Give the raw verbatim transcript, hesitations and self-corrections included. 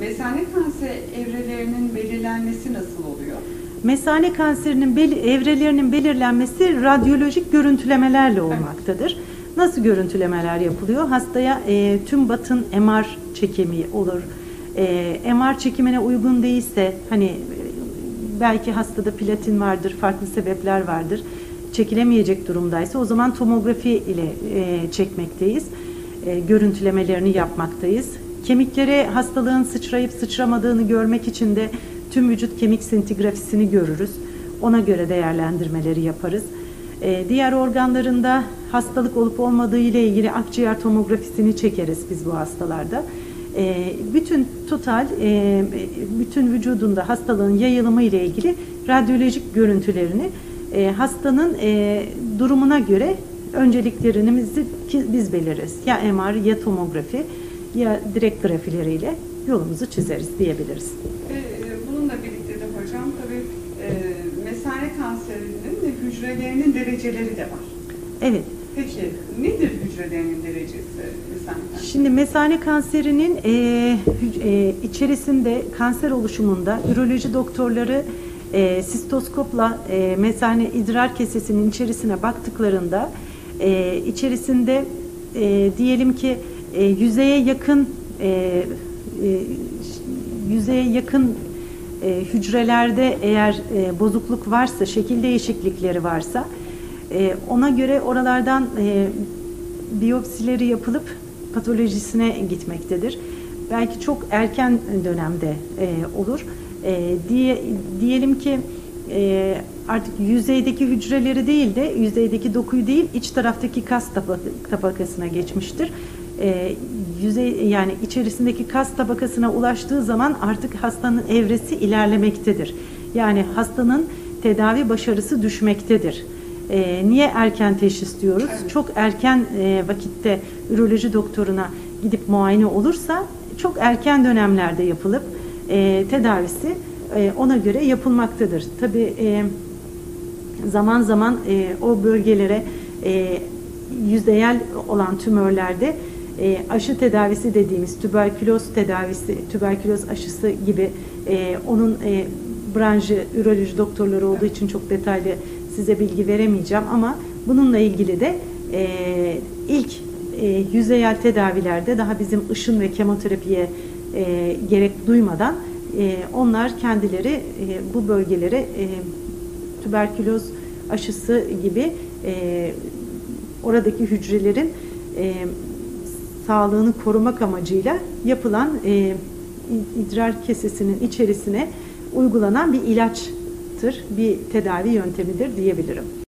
Mesane kanser evrelerinin belirlenmesi nasıl oluyor? Mesane kanserinin bel evrelerinin belirlenmesi radyolojik görüntülemelerle olmaktadır. Nasıl görüntülemeler yapılıyor? Hastaya e, tüm batın M R çekimi olur. E, M R çekimine uygun değilse, hani e, belki hastada platin vardır, farklı sebepler vardır, çekilemeyecek durumdaysa o zaman tomografi ile e, çekmekteyiz. E, görüntülemelerini yapmaktayız. Kemiklere hastalığın sıçrayıp sıçramadığını görmek için de tüm vücut kemik sintigrafisini görürüz. Ona göre değerlendirmeleri yaparız. Ee, diğer organlarında hastalık olup olmadığı ile ilgili akciğer tomografisini çekeriz biz bu hastalarda. Ee, bütün total, e, bütün vücudunda hastalığın yayılımı ile ilgili radyolojik görüntülerini e, hastanın e, durumuna göre önceliklerimizi biz belirleriz. Ya M R ya tomografi ya direkt grafileriyle yolumuzu çizeriz diyebiliriz. Bununla birlikte de hocam tabii e, mesane kanserinin hücrelerinin dereceleri de var. Evet. Peki nedir hücrelerinin derecesi mesane kanseri? Şimdi mesane kanserinin e, e, içerisinde kanser oluşumunda üroloji doktorları e, sistoskopla e, mesane idrar kesesinin içerisine baktıklarında e, içerisinde e, diyelim ki e, yüzeye yakın e, e, yüzeye yakın e, hücrelerde eğer e, bozukluk varsa, şekil değişiklikleri varsa e, ona göre oralardan e, biyopsileri yapılıp patolojisine gitmektedir. Belki çok erken dönemde e, olur. E, diye, diyelim ki e, artık yüzeydeki hücreleri değil de yüzeydeki dokuyu değil, iç taraftaki kas tabakasına geçmiştir. E, yüzey yani içerisindeki kas tabakasına ulaştığı zaman artık hastanın evresi ilerlemektedir. Yani hastanın tedavi başarısı düşmektedir. E, niye erken teşhis diyoruz? Evet. Çok erken e, vakitte üroloji doktoruna gidip muayene olursa çok erken dönemlerde yapılıp e, tedavisi e, ona göre yapılmaktadır. Tabii e, zaman zaman e, o bölgelere e, yüzeyel olan tümörlerde E, aşı tedavisi dediğimiz tüberküloz tedavisi, tüberküloz aşısı gibi e, onun e, branşı üroloji doktorları olduğu için çok detaylı size bilgi veremeyeceğim ama bununla ilgili de e, ilk e, yüzeyel tedavilerde daha bizim ışın ve kemoterapiye e, gerek duymadan e, onlar kendileri e, bu bölgelere e, tüberküloz aşısı gibi e, oradaki hücrelerin e, sağlığını korumak amacıyla yapılan e, idrar kesesinin içerisine uygulanan bir ilaçtır, bir tedavi yöntemidir diyebilirim.